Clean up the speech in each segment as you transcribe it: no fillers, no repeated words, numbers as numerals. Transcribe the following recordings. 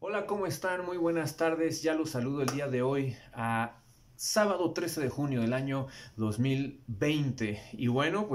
Hola, ¿cómo están? Muy buenas tardes. Ya los saludo el día de hoy a sábado 13 de junio del año 2020. Y bueno,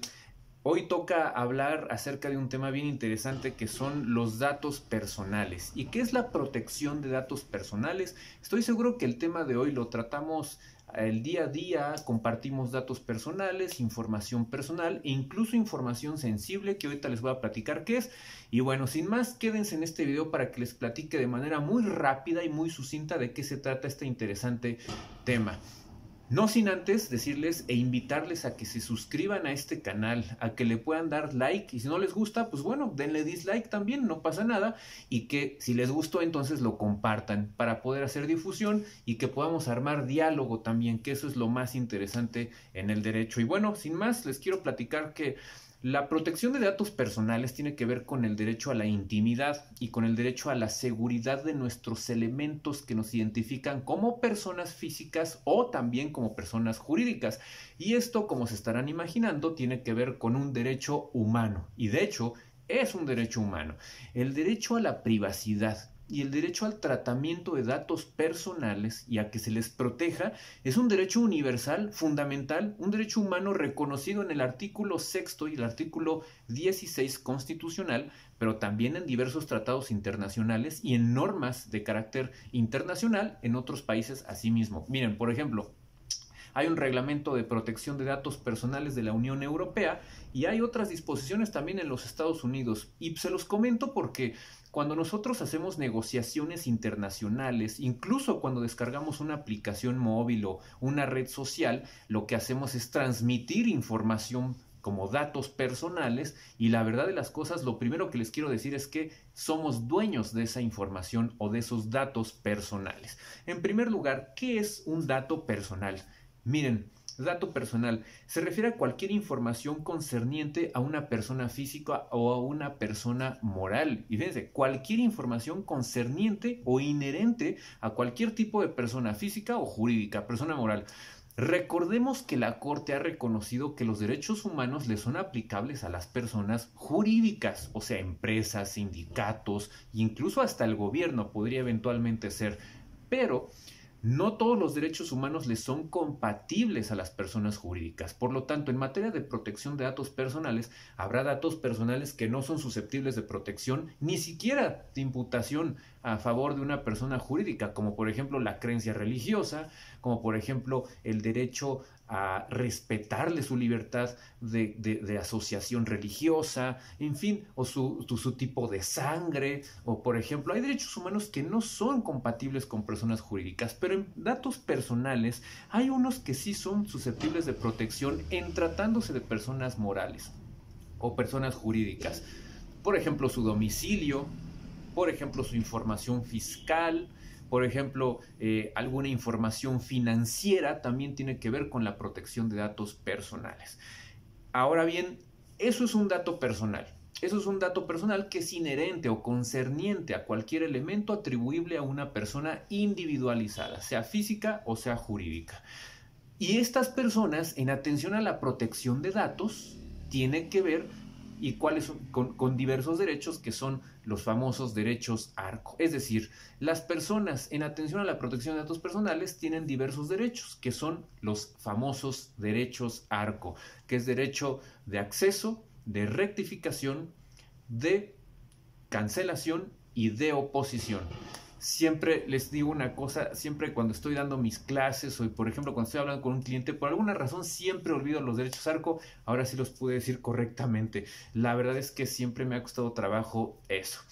hoy toca hablar acerca de un tema bien interesante que son los datos personales. ¿Y qué es la protección de datos personales? Estoy seguro que el tema de hoy lo tratamos el día a día, compartimos datos personales, información personal e incluso información sensible que ahorita les voy a platicar qué es. Y bueno, sin más, quédense en este video para que les platique de manera muy rápida y muy sucinta de qué se trata este interesante tema. No sin antes decirles e invitarles a que se suscriban a este canal, a que le puedan dar like y si no les gusta, pues bueno, denle dislike también, no pasa nada, y que si les gustó entonces lo compartan para poder hacer difusión y que podamos armar diálogo también, que eso es lo más interesante en el derecho. Y bueno, sin más, les quiero platicar que la protección de datos personales tiene que ver con el derecho a la intimidad y con el derecho a la seguridad de nuestros elementos que nos identifican como personas físicas o también como personas jurídicas. Y esto, como se estarán imaginando, tiene que ver con un derecho humano. Y de hecho, es un derecho humano. El derecho a la privacidad y el derecho al tratamiento de datos personales y a que se les proteja es un derecho universal, fundamental, un derecho humano reconocido en el artículo 6 y el artículo 16 constitucional, pero también en diversos tratados internacionales y en normas de carácter internacional en otros países asimismo. Miren, por ejemplo, hay un reglamento de protección de datos personales de la Unión Europea y hay otras disposiciones también en los Estados Unidos. Y se los comento porque cuando nosotros hacemos negociaciones internacionales, incluso cuando descargamos una aplicación móvil o una red social, lo que hacemos es transmitir información como datos personales y la verdad de las cosas, lo primero que les quiero decir es que somos dueños de esa información o de esos datos personales. En primer lugar, ¿qué es un dato personal? Miren, dato personal se refiere a cualquier información concerniente a una persona física o a una persona moral. Y fíjense, cualquier información concerniente o inherente a cualquier tipo de persona física o jurídica, persona moral. Recordemos que la Corte ha reconocido que los derechos humanos le son aplicables a las personas jurídicas, o sea, empresas, sindicatos, incluso hasta el gobierno podría eventualmente ser, pero no todos los derechos humanos les son compatibles a las personas jurídicas. Por lo tanto, en materia de protección de datos personales, habrá datos personales que no son susceptibles de protección, ni siquiera de imputación a favor de una persona jurídica, como por ejemplo la creencia religiosa, como por ejemplo el derecho a respetarle su libertad de asociación religiosa, en fin, o su tipo de sangre, o por ejemplo, hay derechos humanos que no son compatibles con personas jurídicas, pero en datos personales hay unos que sí son susceptibles de protección en tratándose de personas morales o personas jurídicas. Por ejemplo, su domicilio, por ejemplo, su información fiscal, por ejemplo, alguna información financiera también tiene que ver con la protección de datos personales. Ahora bien, eso es un dato personal. Eso es un dato personal que es inherente o concerniente a cualquier elemento atribuible a una persona individualizada, sea física o sea jurídica. Y estas personas, en atención a la protección de datos, tienen que ver y cuáles son, con diversos derechos que son los famosos derechos ARCO. Es decir, las personas en atención a la protección de datos personales tienen diversos derechos, que son los famosos derechos ARCO, que es derecho de acceso, de rectificación, de cancelación y de oposición. Siempre les digo una cosa, siempre cuando estoy dando mis clases o por ejemplo cuando estoy hablando con un cliente, por alguna razón siempre olvido los derechos ARCO, ahora sí los pude decir correctamente. La verdad es que siempre me ha costado trabajo eso.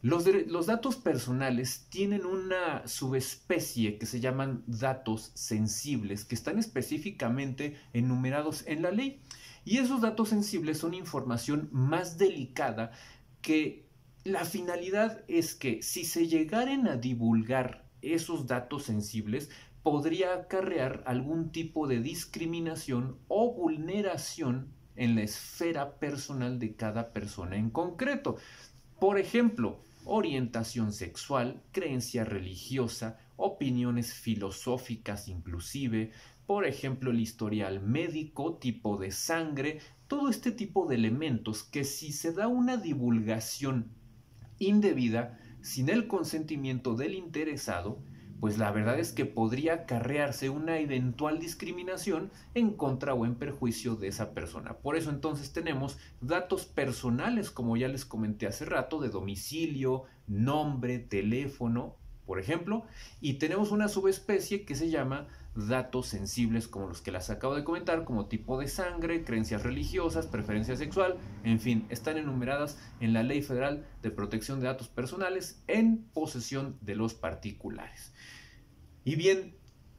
Los datos personales tienen una subespecie que se llaman datos sensibles, que están específicamente enumerados en la ley. Y esos datos sensibles son información más delicada que la finalidad es que si se llegaren a divulgar esos datos sensibles, podría acarrear algún tipo de discriminación o vulneración en la esfera personal de cada persona en concreto. Por ejemplo, orientación sexual, creencia religiosa, opiniones filosóficas inclusive, por ejemplo el historial médico, tipo de sangre, todo este tipo de elementos que si se da una divulgación indebida sin el consentimiento del interesado, pues la verdad es que podría acarrearse una eventual discriminación en contra o en perjuicio de esa persona. Por eso entonces tenemos datos personales, como ya les comenté hace rato, de domicilio, nombre, teléfono, por ejemplo, y tenemos una subespecie que se llama datos sensibles, como los que las acabo de comentar, como tipo de sangre, creencias religiosas, preferencia sexual, en fin, están enumeradas en la Ley Federal de Protección de Datos Personales en posesión de los particulares. Y bien,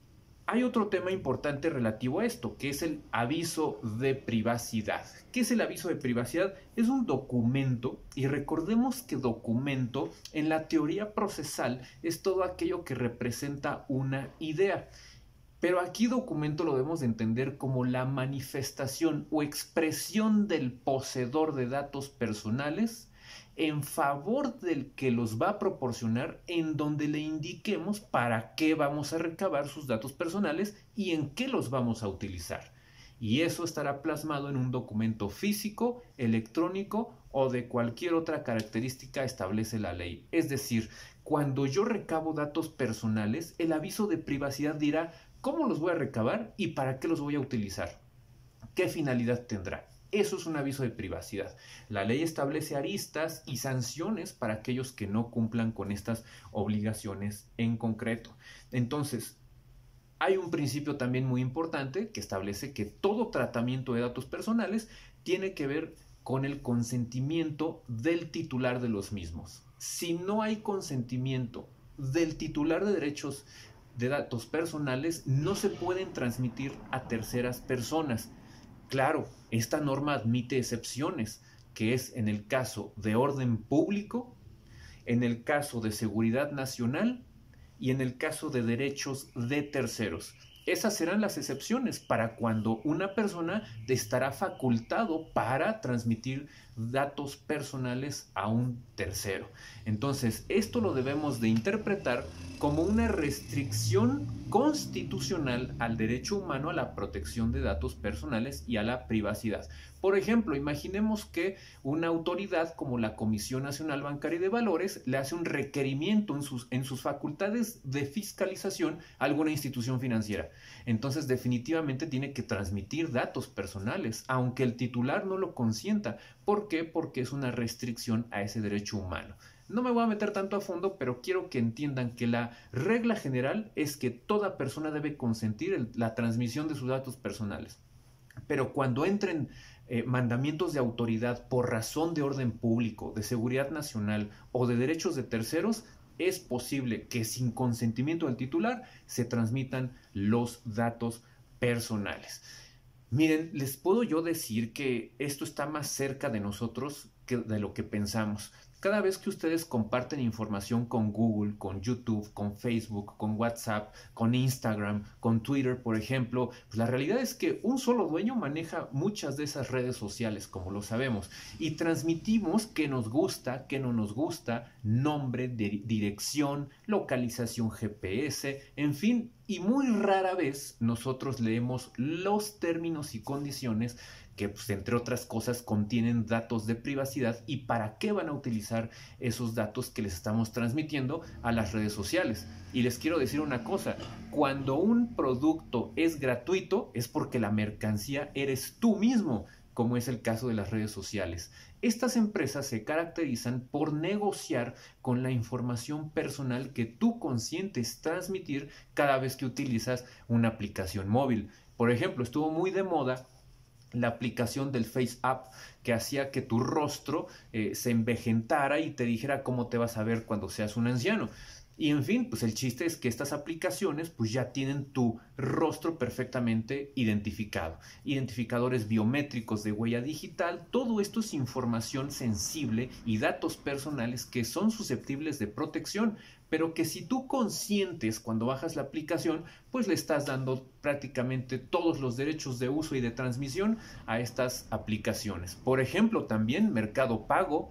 hay otro tema importante relativo a esto, que es el aviso de privacidad. ¿Qué es el aviso de privacidad? Es un documento, y recordemos que documento en la teoría procesal es todo aquello que representa una idea. Pero aquí documento lo debemos de entender como la manifestación o expresión del poseedor de datos personales en favor del que los va a proporcionar, en donde le indiquemos para qué vamos a recabar sus datos personales y en qué los vamos a utilizar. Y eso estará plasmado en un documento físico, electrónico o de cualquier otra característica establece la ley. Es decir, cuando yo recabo datos personales, el aviso de privacidad dirá cómo los voy a recabar y para qué los voy a utilizar. ¿Qué finalidad tendrá? Eso es un aviso de privacidad. La ley establece aristas y sanciones para aquellos que no cumplan con estas obligaciones en concreto. Entonces, hay un principio también muy importante que establece que todo tratamiento de datos personales tiene que ver con el consentimiento del titular de los mismos. Si no hay consentimiento del titular de derechos de datos personales, no se pueden transmitir a terceras personas. Claro, esta norma admite excepciones, que es en el caso de orden público, en el caso de seguridad nacional y en el caso de derechos de terceros. Esas serán las excepciones para cuando una persona estará facultado para transmitir datos personales a un tercero. Entonces, esto lo debemos de interpretar como una restricción constitucional al derecho humano a la protección de datos personales y a la privacidad. Por ejemplo, imaginemos que una autoridad como la Comisión Nacional Bancaria y de Valores le hace un requerimiento en sus facultades de fiscalización a alguna institución financiera. Entonces, definitivamente tiene que transmitir datos personales, aunque el titular no lo consienta. ¿Por qué? Porque es una restricción a ese derecho humano. No me voy a meter tanto a fondo, pero quiero que entiendan que la regla general es que toda persona debe consentir la transmisión de sus datos personales. Pero cuando entren mandamientos de autoridad por razón de orden público, de seguridad nacional o de derechos de terceros, es posible que sin consentimiento del titular se transmitan los datos personales. Miren, les puedo yo decir que esto está más cerca de nosotros que de lo que pensamos. Cada vez que ustedes comparten información con Google, con YouTube, con Facebook, con WhatsApp, con Instagram, con Twitter, por ejemplo, pues la realidad es que un solo dueño maneja muchas de esas redes sociales, como lo sabemos, y transmitimos qué nos gusta, qué no nos gusta, nombre, dirección, localización GPS, en fin, y muy rara vez nosotros leemos los términos y condiciones que, pues, entre otras cosas, contienen datos de privacidad y para qué van a utilizar esos datos que les estamos transmitiendo a las redes sociales. Y les quiero decir una cosa, cuando un producto es gratuito es porque la mercancía eres tú mismo, como es el caso de las redes sociales. Estas empresas se caracterizan por negociar con la información personal que tú consientes transmitir cada vez que utilizas una aplicación móvil. Por ejemplo, estuvo muy de moda la aplicación del Face App, que hacía que tu rostro se envejentara y te dijera cómo te vas a ver cuando seas un anciano. Y en fin, pues el chiste es que estas aplicaciones pues ya tienen tu rostro perfectamente identificado. Identificadores biométricos de huella digital, todo esto es información sensible y datos personales que son susceptibles de protección, pero que si tú consientes cuando bajas la aplicación, pues le estás dando prácticamente todos los derechos de uso y de transmisión a estas aplicaciones. Por ejemplo, también Mercado Pago,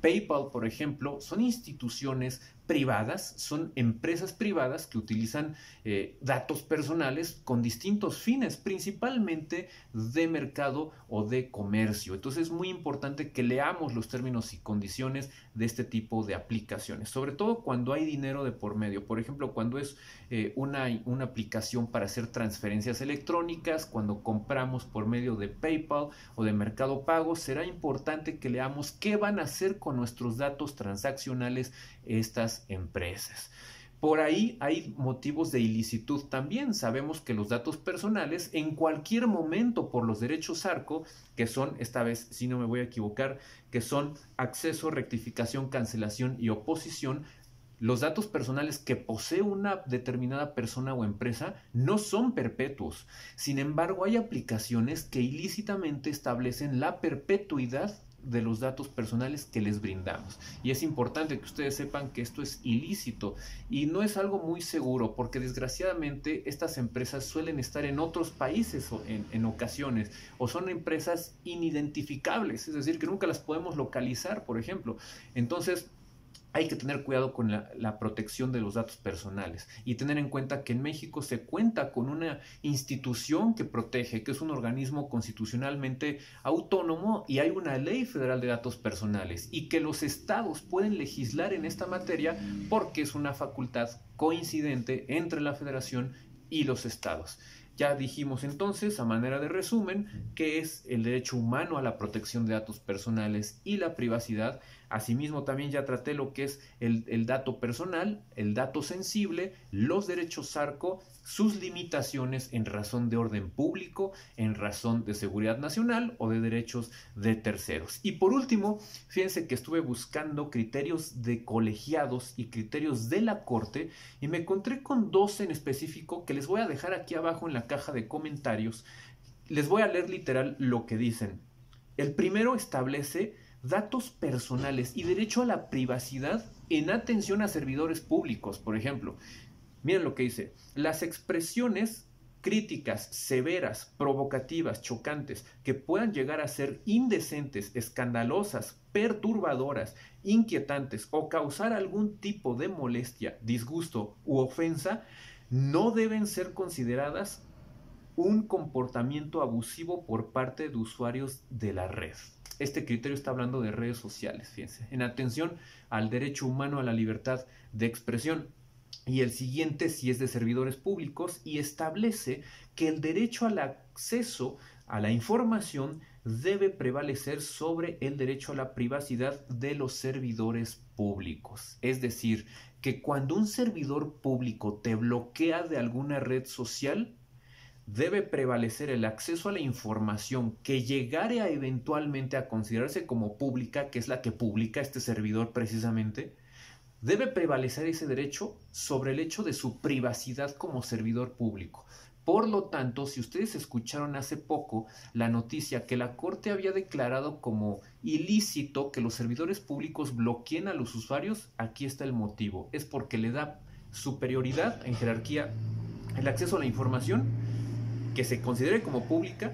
PayPal, por ejemplo, son instituciones privadas, son empresas privadas que utilizan datos personales con distintos fines, principalmente de mercado o de comercio. Entonces es muy importante que leamos los términos y condiciones de este tipo de aplicaciones, sobre todo cuando hay dinero de por medio. Por ejemplo, cuando es una aplicación para hacer transferencias electrónicas, cuando compramos por medio de PayPal o de Mercado Pago, será importante que leamos qué van a hacer con nuestros datos transaccionales estas empresas. Por ahí hay motivos de ilicitud también. Sabemos que los datos personales en cualquier momento por los derechos ARCO, que son, esta vez si no me voy a equivocar, que son acceso, rectificación, cancelación y oposición, los datos personales que posee una determinada persona o empresa no son perpetuos. Sin embargo, hay aplicaciones que ilícitamente establecen la perpetuidad de los datos personales que les brindamos. Y es importante que ustedes sepan que esto es ilícito y no es algo muy seguro, porque desgraciadamente estas empresas suelen estar en otros países en ocasiones, o son empresas inidentificables, es decir, que nunca las podemos localizar, por ejemplo. Entonces, hay que tener cuidado con la protección de los datos personales y tener en cuenta que en México se cuenta con una institución que protege, que es un organismo constitucionalmente autónomo, y hay una ley federal de datos personales, y que los estados pueden legislar en esta materia porque es una facultad coincidente entre la federación y los estados. Ya dijimos entonces, a manera de resumen, qué es el derecho humano a la protección de datos personales y la privacidad. Asimismo, también ya traté lo que es el dato personal, el dato sensible, los derechos ARCO, sus limitaciones en razón de orden público, en razón de seguridad nacional o de derechos de terceros. Y por último, fíjense que estuve buscando criterios de colegiados y criterios de la Corte y me encontré con dos en específico que les voy a dejar aquí abajo en la caja de comentarios. Les voy a leer literal lo que dicen. El primero establece datos personales y derecho a la privacidad en atención a servidores públicos, por ejemplo. Miren lo que dice: las expresiones críticas, severas, provocativas, chocantes, que puedan llegar a ser indecentes, escandalosas, perturbadoras, inquietantes o causar algún tipo de molestia, disgusto u ofensa, no deben ser consideradas un comportamiento abusivo por parte de usuarios de la red. Este criterio está hablando de redes sociales, fíjense, en atención al derecho humano a la libertad de expresión. Y el siguiente sí es de servidores públicos y establece que el derecho al acceso a la información debe prevalecer sobre el derecho a la privacidad de los servidores públicos. Es decir, que cuando un servidor público te bloquea de alguna red social, debe prevalecer el acceso a la información que llegare a eventualmente a considerarse como pública, que es la que publica este servidor precisamente. Debe prevalecer ese derecho sobre el hecho de su privacidad como servidor público. Por lo tanto, si ustedes escucharon hace poco la noticia que la Corte había declarado como ilícito que los servidores públicos bloqueen a los usuarios, aquí está el motivo. Es porque le da superioridad en jerarquía el acceso a la información que se considere como pública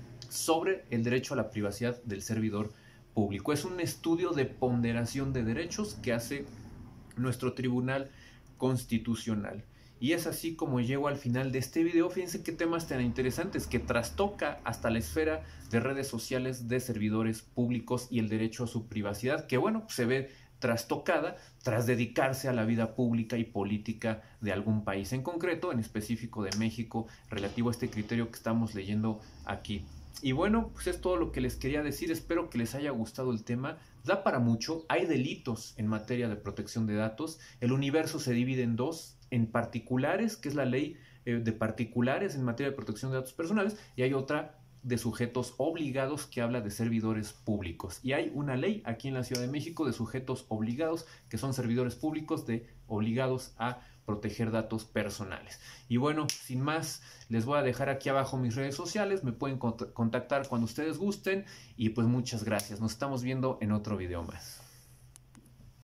sobre el derecho a la privacidad del servidor público. Es un estudio de ponderación de derechos que hace nuestro Tribunal Constitucional. Y es así como llego al final de este video. Fíjense qué temas tan interesantes, que trastoca hasta la esfera de redes sociales, de servidores públicos y el derecho a su privacidad, que bueno, se ve trastocada tras dedicarse a la vida pública y política de algún país en concreto, en específico de México, relativo a este criterio que estamos leyendo aquí. Y bueno, pues es todo lo que les quería decir. Espero que les haya gustado el tema. Da para mucho. Hay delitos en materia de protección de datos. El universo se divide en dos: en particulares, que es la ley de particulares en materia de protección de datos personales, y hay otra de sujetos obligados que habla de servidores públicos. Y hay una ley aquí en la Ciudad de México de sujetos obligados, que son servidores públicos obligados a proteger datos personales. Y bueno, sin más, les voy a dejar aquí abajo mis redes sociales. Me pueden contactar cuando ustedes gusten. Y pues muchas gracias. Nos estamos viendo en otro video más.